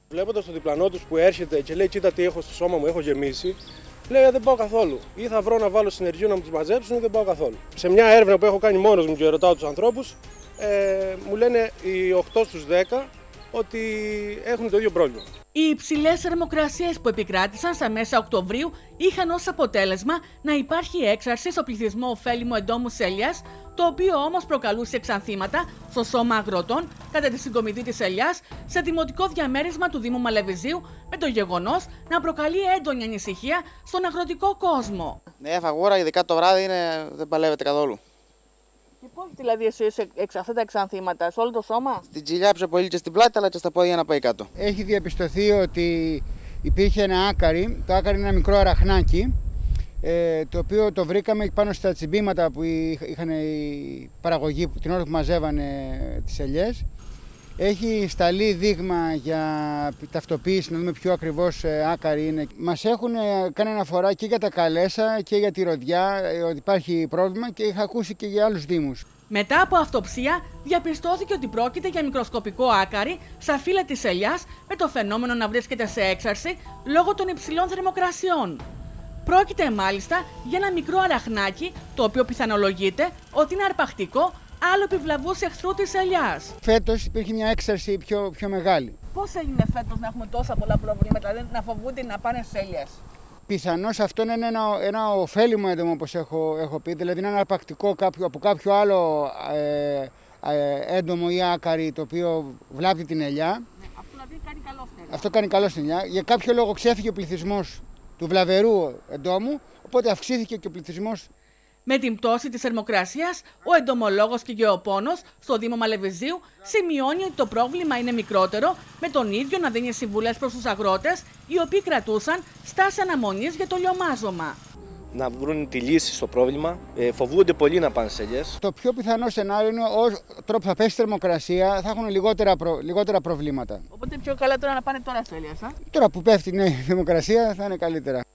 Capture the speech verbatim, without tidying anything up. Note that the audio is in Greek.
Βλέποντας τον διπλανό τους που έρχεται και λέει: κοίτα τι έχω στο σώμα μου, έχω γεμίσει. Λέει: δεν πάω καθόλου. Ή θα βρω να βάλω συνεργείο να μου τους μαζέψουν ή δεν πάω καθόλου. Σε μια έρευνα που έχω κάνει μόνος μου και ρωτάω τους ανθρώπους, ε, μου λένε οι οκτώ στους δέκα ότι έχουν το ίδιο πρόβλημα. Οι υψηλές θερμοκρασίες που επικράτησαν στα μέσα Οκτωβρίου είχαν ως αποτέλεσμα να υπάρχει έξαρση στο πληθυσμό ωφέλιμου εντόμου της ελιάς, το οποίο όμως προκαλούσε εξανθήματα στο σώμα αγροτών κατά τη συγκομιδή της ελιάς σε δημοτικό διαμέρισμα του Δήμου Μαλεβιζίου, με το γεγονός να προκαλεί έντονη ανησυχία στον αγροτικό κόσμο. Ναι, φαγούρα, ειδικά το βράδυ είναι, δεν παλεύεται καθόλου. Και πώς δηλαδή εσείς εξ αυτά τα εξανθήματα, σε όλο το σώμα? Στην κοιλιά πιο πολύ και στην πλάτη, αλλά και στα πόδια να πάει κάτω. Έχει διαπιστωθεί ότι υπήρχε ένα άκαρι, το άκαρι είναι ένα μικρό αραχνάκι, ε, το οποίο το βρήκαμε πάνω στα τσιμπήματα που είχαν η παραγωγή την ώρα που μαζεύανε τις ελιές. Έχει σταλεί δείγμα για ταυτοποίηση, να δούμε ποιο ακριβώς άκαρι είναι. Μας έχουν κάνει αναφορά και για τα Καλέσα και για τη Ροδιά ότι υπάρχει πρόβλημα και είχα ακούσει και για άλλους δήμους. Μετά από αυτοψία διαπιστώθηκε ότι πρόκειται για μικροσκοπικό άκαρι στα φύλλα της ελιάς, με το φαινόμενο να βρίσκεται σε έξαρση λόγω των υψηλών θερμοκρασιών. Πρόκειται μάλιστα για ένα μικρό αραχνάκι, το οποίο πιθανολογείται ότι είναι αρπακτικό, άλλο επιβλαβούς εχθρού της ελιάς. Φέτος υπήρχε μια έξαρση πιο, πιο μεγάλη. Πώς έγινε φέτος να έχουμε τόσα πολλά προβλήματα, δηλαδή να φοβούνται να πάνε στις ελιές? Πιθανώς αυτό είναι ένα, ένα ωφέλιμο έντομο, όπως έχω, έχω πει, δηλαδή είναι ένα αρπακτικό κάποιο, από κάποιο άλλο ε, ε, έντομο ή άκαρι το οποίο βλάπτει την ελιά. Ναι, αυτό δηλαδή κάνει καλό στην ελιά. Αυτό κάνει καλό στην ελιά. Για κάποιο λόγο ξέφυγε ο πληθυσμός του βλαβερού εντόμου, οπότε αυξήθηκε και ο πληθυσμός. Με την πτώση της θερμοκρασίας, ο εντομολόγος και γεωπόνος στο Δήμο Μαλεβιζίου σημειώνει ότι το πρόβλημα είναι μικρότερο, με τον ίδιο να δίνει συμβουλές προς τους αγρότες, οι οποίοι κρατούσαν στάση αναμονής για το λιωμάζωμα. Να βρουν τη λύση στο πρόβλημα, ε, φοβούνται πολύ να πάνε σε ελιές. Το πιο πιθανό σενάριο είναι όσο τρόπο θα πέσει η θερμοκρασία, θα έχουν λιγότερα, προ, λιγότερα προβλήματα. Οπότε πιο καλά τώρα να πάνε τώρα σε ελιές, α? Τώρα που πέφτει η θερμοκρασία θα είναι καλύτερα.